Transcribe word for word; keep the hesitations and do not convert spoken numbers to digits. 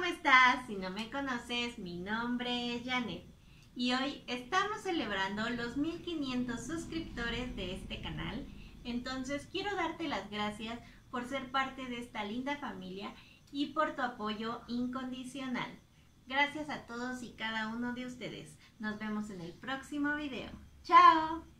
estás? Si no me conoces, mi nombre es Janet y hoy estamos celebrando los mil quinientos suscriptores de este canal. Entonces quiero darte las gracias por ser parte de esta linda familia y por tu apoyo incondicional. Gracias a todos y cada uno de ustedes. Nos vemos en el próximo video. ¡Chao!